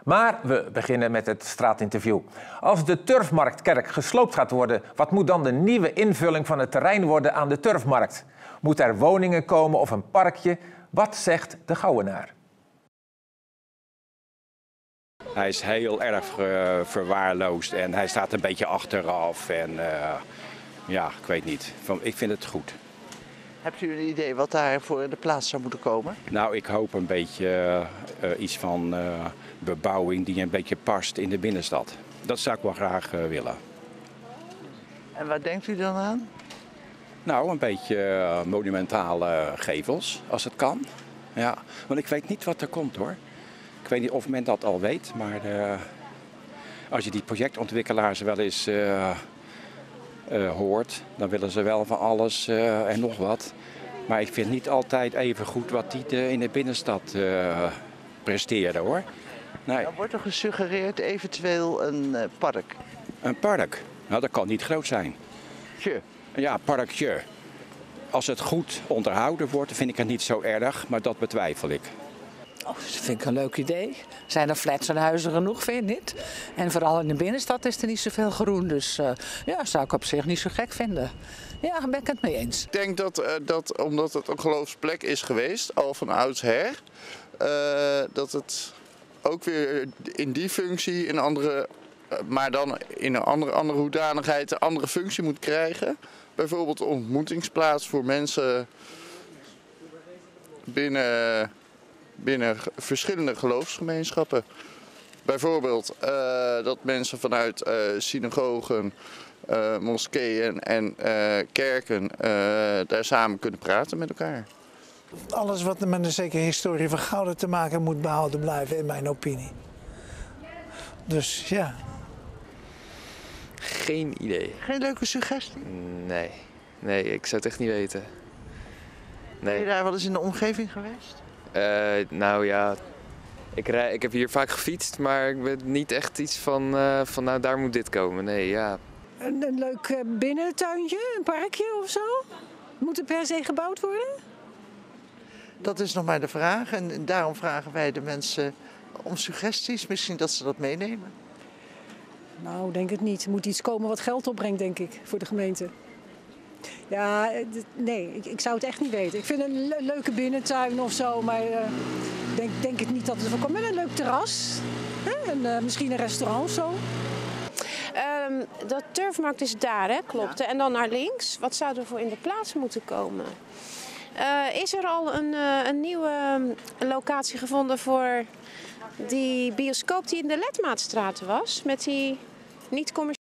Maar we beginnen met het straatinterview. Als de Turfmarktkerk gesloopt gaat worden, wat moet dan de nieuwe invulling van het terrein worden aan de Turfmarkt? Moet er woningen komen of een parkje? Wat zegt de Gouwenaar? Hij is heel erg verwaarloosd en hij staat een beetje achteraf. En ja, ik weet niet. Ik vind het goed. Hebt u een idee wat daar voor in de plaats zou moeten komen? Nou, ik hoop een beetje iets van bebouwing die een beetje past in de binnenstad. Dat zou ik wel graag willen. En waar denkt u dan aan? Nou, een beetje monumentale gevels, als het kan. Ja, want ik weet niet wat er komt hoor. Ik weet niet of men dat al weet, maar als je die projectontwikkelaars wel eens hoort, dan willen ze wel van alles en nog wat. Maar ik vind niet altijd even goed wat die in de binnenstad presteren hoor. Nee. Dan wordt er gesuggereerd eventueel een park. Een park? Nou, dat kan niet groot zijn. Tje. Ja, parkje. Als het goed onderhouden wordt, vind ik het niet zo erg, maar dat betwijfel ik. Oh, dat vind ik een leuk idee. Zijn er flats en huizen genoeg, vind je niet? En vooral in de binnenstad is er niet zoveel groen. Dus ja, zou ik op zich niet zo gek vinden. Ja, daar ben ik het mee eens. Ik denk dat omdat het een geloofsplek is geweest, al van oudsher, dat het ook weer in die functie, in andere, maar dan in een andere hoedanigheid, een andere functie moet krijgen. Bijvoorbeeld een ontmoetingsplaats voor mensen binnen verschillende geloofsgemeenschappen. Bijvoorbeeld dat mensen vanuit synagogen, moskeeën en kerken daar samen kunnen praten met elkaar. Alles wat met een zekere historie van Gouden te maken moet behouden blijven, in mijn opinie. Dus ja. Geen idee. Geen leuke suggestie? Nee, ik zou het echt niet weten. Ben je daar wel eens in de omgeving geweest? Nou ja, ik heb hier vaak gefietst, maar ik ben niet echt iets van nou daar moet dit komen. Nee, ja. Een leuk binnentuintje, een parkje of zo? Moet het per se gebouwd worden? Dat is nog maar de vraag en daarom vragen wij de mensen om suggesties. Misschien dat ze dat meenemen. Nou, denk het niet. Er moet iets komen wat geld opbrengt, denk ik, voor de gemeente. Ja, nee, ik zou het echt niet weten. Ik vind een leuke binnentuin of zo, maar denk het niet dat het er komt. Met een leuk terras, hè? En misschien een restaurant of zo. De Turfmarkt is daar, hè? Klopt. Ja. En dan naar links. Wat zou er voor in de plaats moeten komen? Is er al een nieuwe locatie gevonden voor die bioscoop die in de Letmaatstraat was? Met die niet-commerciële